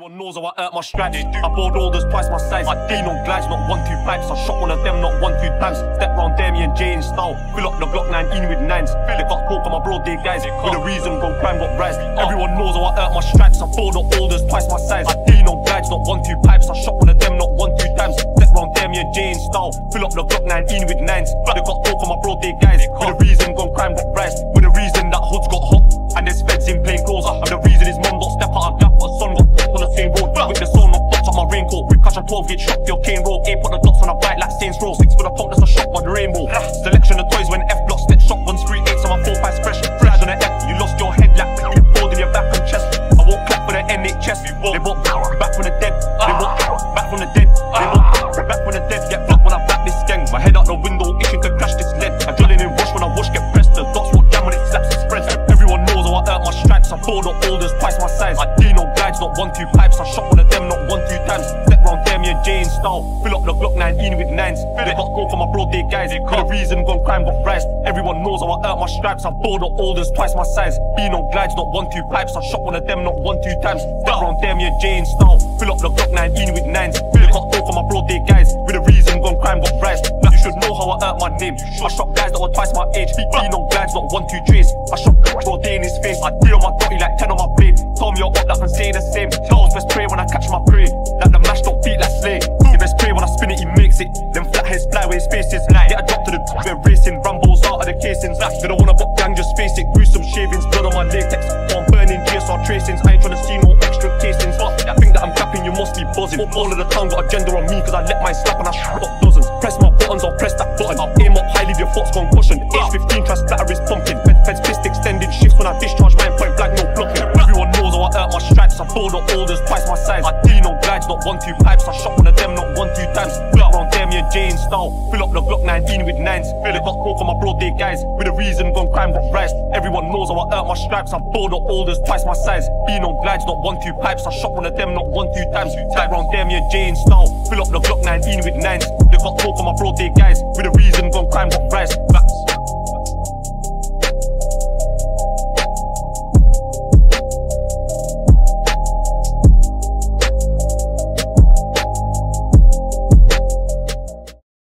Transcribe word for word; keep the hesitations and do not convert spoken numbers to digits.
Everyone knows how I hurt my stripes. I bought orders twice my size. I D on glides, not one, two pipes. I shot one of them, not one, two times. Step round Damien J in style. Fill up the Glock nineteen with nines. They got coke on my broad day guys. With a reason, go crime got rise. Everyone knows how I hurt my stripes. I bought the orders twice my size. I D on glides, not one, two pipes. I shot one of them, not one, two times. Step round Damien J in style. Fill up the Glock nineteen with nines. They got coke on my broad day guys. With a reason, go crime got rise. With a reason that hood's got hot. And there's feds in plain clothes. And the reason is mum got step out of gap. But son got on the same road. With the sun up, dots on my raincoat. With catch a twelve gauge shot, your cane roll. Eight put the dots on a bike like Saints Row. Six for the top, that's a shot by the rainbow. Selection of toys when F block step shotgun street eights on my four five fresh. Flash on the F, you lost your head like board in your back and chest. I won't clap for the N H S. They won't back from the dead. They won't back from the dead. They won't back from the dead. Get blocked when I back this gang. My head out the window, itching to crash this lead. I'm drilling in rush when I wash get pressed. The dots won't jam when it slaps and spreads. Everyone knows how I hurt my stripes. I bought the orders twice my size. I D no glides, not one, two pipes. I shot one of them, not one, two times. Step round Damien J in style. Fill up the Glock nineteen with nines. They got coke for my broad day guys. For the reason, gone crime got rise. Everyone knows how I hurt my stripes. I bought the orders twice my size. B no glides, not one, two pipes. I shot one of them, not one, two times. Step round Damien J in style. Fill up the Glock nineteen with nines. They got coke for my broad day guys. With the reason, gone crime got rise. You should know how I hurt my name. I shot guys that were twice my age. B no glides, not one, two trace. I shot broad day in his face. I deal on my body like ten on my blade. Tell me you're up that can say the same. Charles best pray when I catch my prey. Like the mash don't beat like Slay. He best pray when I spin it, he makes it. Them flatheads fly where his face is. Get a drop to the we're racing. Rambo's out of the casings. They don't wanna buck gang, just face it. Gruesome shavings, blood on my latex. I'm burning G S R tracings. I ain't tryna see no extra casings. But that thing that I'm capping, you must be buzzing. All of the town got a gender on me, cause I let mine slap and I shot up dozens. Press my buttons, I'll press that button. I'll aim up high, leave your thoughts concussion. Age fifteen, try splatter is pumping. Fed, feds fist extended shifts when I discharge mine point blank, no blocking. Everyone knows how I hurt my stripes. I bought the orders twice my size. I D no glides, not one, two pipes. I shot one of them, not one, two times. Fill up round Damien J in style. Fill up the Glock nineteen with nines. They got coke for my broad day guys. With a reason, gone crime got rise. Everyone knows how I hurt my stripes. I bought the orders twice my size. B no glides, not one, two pipes. I shot one of them, not one, two times. Type round Damien J in style. Fill up the Glock nineteen with nines. They got coke for my broad day guys. With a reason, gone crime got rise. Facts.